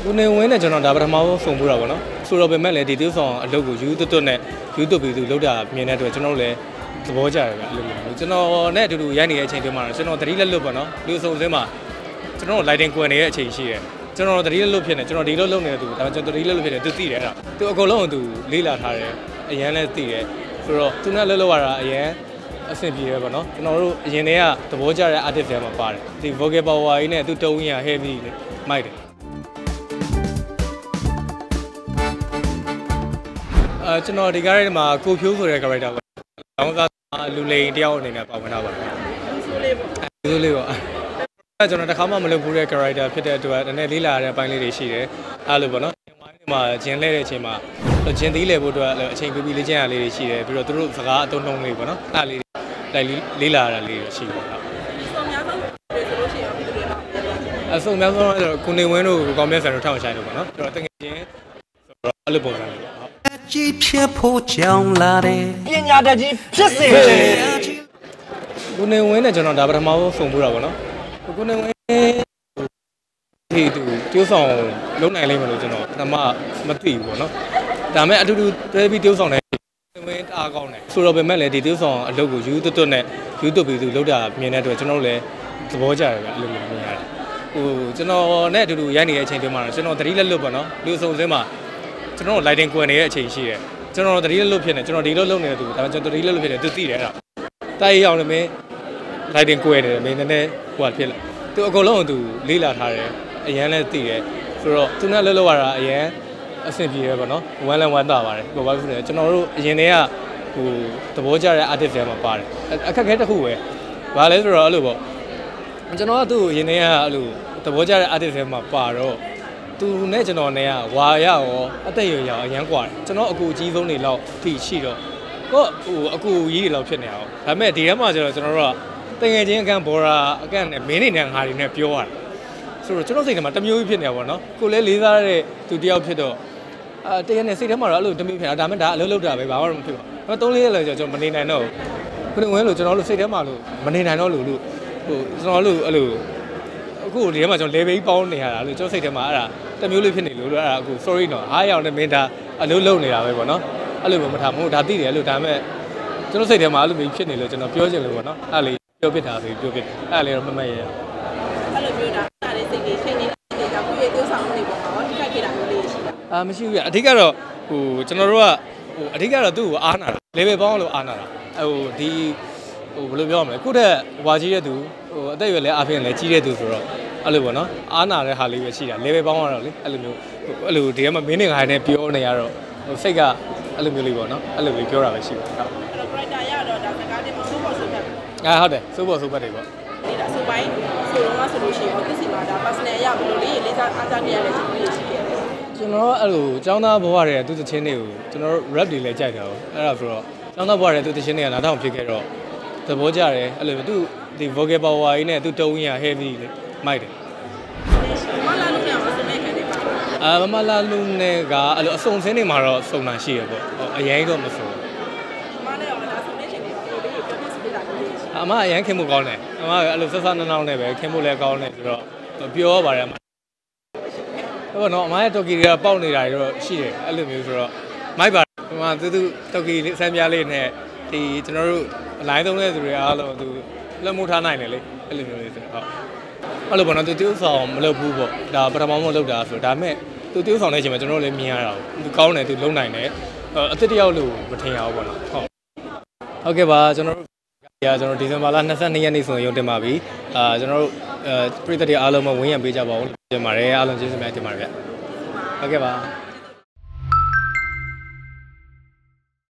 ကိုနေဝင်းနဲ့ကျွန်တော်ဒါပထမဆုံးဖူးတာပေါ့နော်ဆိုတော့ပဲမဲ့လေဒီတူဆောင်အလုပ်ကိုယူတွတ်နဲ့ယူတွတ်ပြီးသူလောက်တာမြင်တဲ့အတွက်ကျွန်တော်တို့လည်းသဘောကျတယ်ဗျအဲ့လိုမျိုးကျွန်တော်နဲ့အတူတူရိုက်နေတဲ့အချိန်တွေမှာကျွန်တော်တတိလက်လွတ်ပေါ့နော်လူစုံစင်းမှာကျွန်တော် lighting ကွယ်နေတဲ့အချိန်ရှိတယ်ကျွန်တော်တတိလက်လွတ်ဖြစ်နေကျွန်တော်ဒီလိုလုပ်နေတဲ့သူဒါပေမဲ့ကျွန်တော်တတိလက်လွတ်ဖြစ်နေသူသိတယ်အဲ့ဒါသူအကုန်လုံးသူလေးလာထားတယ်အရန်လည်းသိတယ်ဆိုတော့သူနဲ့လှုပ်ရတာအရန်အဆင်ပြေတယ်ပေါ့နော်ကျွန်တော်တို့အရင်တည်းကသဘောကျတဲ့ artist တွေမှာပါတယ်ဒီ vocal power ကြီးနဲ့သူတုံးကြီးက heavy လေမိုက်တယ်ကျွန်တော်ဒီကားထဲမှာကိုဖြိုးဆိုတဲ့ character ပေါ့။လောင်းစားလူလိန်တယောက်အနေနဲ့ပါဝင်ထားပါတယ်။ဆိုးလေးပေါ့။ဆိုးလေးပေါ့။ကျွန်တော်တစ်ခါမှမလုပ်ဘူးတဲ့ character ဖြစ်တဲ့အတွက်နည်းနည်းလေးလာတဲ့အပိုင်းလေးတွေရှိတယ်။အဲ့လိုပေါ့နော်။ဝိုင်းထဲမှာဂျင်းလဲတဲ့အချိန်မှာဂျင်းသီးလဲဖို့အတွက်အချိန်ပေးပြီးလေ့ကျင့်ရလေးတွေရှိတယ်။ပြီးတော့သူတို့စကားအသုံးနှုန်းလေးပေါ့နော်။အဲ့လေးလိုက်လေးလာရတာလေးတွေရှိတယ်။ဆိုများဆုံးဆိုလို့ရှိရင်ဘယ်လိုလဲ။အဆုံးများဆုံးကတော့ကိုနေဝင်းတို့ကောင်းမြတ်ဆန်တို့ထောင်ဆိုင်တို့ပေါ့နော်။ကျွန်တော်တကယ်ချင်းဆိုတော့အဲ့လိုပုံစံလေးပေါ့။ကြီးဖြစ်ဖို့ကြောင်းလာတယ်ပညာတတ်ကြီးဖြစ်စေတယ်ကိုနေဝင်းနဲ့ကျွန်တော်ဒါပထမဆုံးဖူးတာပေါ့နော်ကိုနေဝင်းဒီတူဆောင်လုံးနိုင်လိမ့်မယ်လို့ကျွန်တော်ပထမမသိဘူးပေါ့နော်ဒါမဲ့အတူတူတွဲပြီးတိုးဆောင်တယ်ဝင်းအားကောင်းတယ်ဆိုတော့ပဲမဲ့လေဒီတိုးဆောင်အလုပ်ကိုယူတွတ်နဲ့ယူတွတ်ပြီးသူလောက်တာမြင်တဲ့အတွက်ကျွန်တော်တို့လည်းသဘောကျတယ်ဗျအဲ့လိုမျိုးမြင်ရတယ်ကျွန်တော်နဲ့အတူတူရိုက်နေတဲ့အချိန်တွေမှာကျွန်တော်တတိလက်လွတ်ပေါ့နော်လူစုံစင်းမှာကျွန်တော် lighting ကွယ်နေတဲ့အချိန်ရှိတယ်ကျွန်တော်တတိလက်လွတ်ဖြစ်နေကျွန်တော်ဒီလိုလုပ်နေတဲ့သူဒါပေမဲ့ကျွန်တော်တတိလက်လွတ်ဖြစ်နေသူသိတယ်အဲ့ဒါတိုက်ရအောင်လည်းမင်း lighting ကွယ်နေတယ်မင်းနည်းနည်းဟိုဖြစ်လာသူအကုန်လုံးသူလေးလာထားတယ်အရန်လည်းသိတယ်ဆိုတော့သူနဲ့လှုပ်ရတာအရန်အဆင်ပြေတယ်ပေါ့နော်ဝမ်းလည်းဝမ်းသာပါတယ်ဟိုဘာဖြစ်လဲကျွန်တော်တို့အရင်တည်းကဟိုသဘောကျတဲ့ artist တွေမှာပါတယ်အခက်အခဲတစ်ခုပဲဘာလဲဆိုတော့အဲ့လိုပေါ့ကျွန်တော်ကသူ့အရင်တည်းကအဲ့လိုသဘောကျတဲ့ artist တွေမှာပါတော့သူနဲ့ကျွန်တော်နဲ့ကဝါရရောအသက်ရွယ်ရောအရန်กว่าတယ်ကျွန်တော်အကူအကြီးဆုံးတွေလောက်ထိရှိတော့ကိုဟိုအကူကြီးတွေလောက်ဖြစ်နေအောင်ဒါပေမဲ့ဒီထဲမှာကျတော့ကျွန်တော်တို့ကတငယ်ချင်းအကန်ဘော်ရာအကန်နဲ့မင်းနေနဲ့ငါတွေနဲ့ပြောရတယ်ဆိုတော့ကျွန်တော်စိတ်ထဲမှာတမျိုးကြီးဖြစ်နေတာပေါ့နော်ကိုလည်းလေးစားတဲ့သူတယောက်ဖြစ်တော့တကယ်နဲ့စိတ်ထဲမှာတော့အဲ့လိုတမျိုးဖြစ်တာဒါပေမဲ့ဒါအလုပ်လုပ်တာပဲဘာမှမဖြစ်ပါဘူး3-4ရက်လောက်ကျွန်တော်မနေနိုင်တော့ဘူးခုနကလို့ကျွန်တော်တို့စိတ်ထဲမှာလို့မနေနိုင်တော့လို့ဟိုကျွန်တော်တို့အဲ့လိုအခုဒီထဲမှာကျွန်တော် level ပေါင်းနေရတာလို့ကျွန်တော်စိတ်ထဲမှာအဲ့ဒါတမျိုးလေးဖြစ်နေလို့အဲ့ဒါအခု sorry နော်အားရအောင်နဲ့မင်းဒါအလုပ်လုပ်နေတာပဲပေါ့နော်အဲ့လိုမထားဘူးဒါသိတယ်အဲ့လိုဒါပေမဲ့ကျွန်တော်စိတ်ထဲမှာအဲ့လိုမျိုးဖြစ်နေလို့ကျွန်တော်ပြောချင်လို့ပေါ့နော်အဲ့လေပြောပြတာဆိုပြောပြအဲ့လေတော့မမတ်ရအဲ့လိုပြောတာအဲ့လေးစိတ်ကြီးချိန်နေတဲ့ကြောင့်ကိုယ့်ရဲ့တိုးဆောင်နေပုံမှာထိခိုက်ခဲ့တာမျိုးလေးရှိတာမရှိဘူးပြအဓိကတော့ဟိုကျွန်တော်တို့ကဟိုအဓိကတော့သူ့ကိုအားနာတာ level ပေါင်းလို့အားနာတာဟိုဒီဟိုဘယ်လိုပြောရမလဲခုထက်ဝါကြီးတဲ့သူဟိုအသက်အရွယ်လည်းအားဖြင့်လည်းကြီးတဲ့သူဆိုတော့အဲ့လိုပေါ့နော်အားနာတဲ့ဟာလေးပဲရှိတာ level ပေါင်းကတော့လေအဲ့လိုမျိုးအဲ့လိုဒီကမှာမင်းနေငါနဲ့ပြောနေရတော့ဟိုစိတ်ကအဲ့လိုမျိုးလေးပေါ့နော်အဲ့လိုမျိုးပြောတာပဲရှိပါတယ်ဟုတ်အဲ့တော့ writer ရတော့ဒါစကားတွေမှာစိုးပေါ်စိုးပတ်ဟုတ်တယ်စိုးပေါ်စိုးပတ်တွေပေါ့ဒီဒါဆိုပိုင်းဆိုတော့ဆိုလို့ရှိရင်သူစီမှာဒါ personal အရဘယ်လိုလေးစားအားစားနေရလဲကျွန်တော်ရှိခဲ့တယ်ကျွန်တော်အဲ့လိုចောင်းသားဘဝတွေသူသချင်းတွေကိုကျွန်တော် rap တွေလည်းကြိုက်တာပေါ့အဲ့ဒါဆိုတော့ចောင်းသားဘဝတွေသူသချင်းတွေကနားထောင်ဖြစ်ခဲ့တော့သဘောကျတယ်အဲ့လိုသူဒီ vocal power ကြီးနဲ့သူတုံးကြီးက heavy လေမိုက်တယ်မမလာလူနဲ့ဆိုနေခဲ့တယ်ပါမမလာလူနဲ့ကအဲ့လိုအစုံစင်းတွေမှာတော့စုံတာရှိရပေါ့အရင်တော့မစုံမနဲ့ရောလည်းစုံနေချင်တယ်ဒီလေးပြောပြစပြတာကိုအမအရင်ခင်မှုကောင်းတယ်အမအဲ့လိုဆက်ဆက်နှောင်းနဲ့ပဲခင်မှုလည်းကောင်းတယ်ဆိုတော့ပြောပါတယ်ဟိုနော်အမရဲ့တော်ကီတွေကပေါက်နေတာတွေတော့ရှိတယ်အဲ့လိုမျိုးဆိုတော့မိုက်ပါဒီမှာသူတော်ကီစမ်းပြားလေးနဲ့ဒီကျွန်တော်တို့အလိုင်းသုံးတဲ့သူတွေအားလုံးသူလက်မှုထားနိုင်တယ်လေအဲ့လိုမျိုးလေးဆိုတော့အဲ့လိုပေါ့နော်သူတိုးဆောင်မလုပ်ဘူးပေါ့ဒါပထမဆုံးလုပ်တာဆိုဒါပေမဲ့သူတိုးဆောင်တဲ့အချိန်မှာကျွန်တော်လည်းမြင်ရတာသူကောင်းတယ်သူလုံးနိုင်တယ်အသက်တယောက်လို့မထင်ရဘူးပေါ့နော်ဟုတ်ကဲ့ပါကျွန်တော်တို့ဒီဇင်ဘာလ22ရက်နေ့ဆိုရင်ရုံတင်ပါပြီကျွန်တော်တို့ပြည်သက်တွေအားလုံးမဝင်းရံပေးကြပါဦးတင်ပါတယ်အားလုံးကျေးဇူးများတင်ပါတယ်ဗျဟုတ်ကဲ့ပါ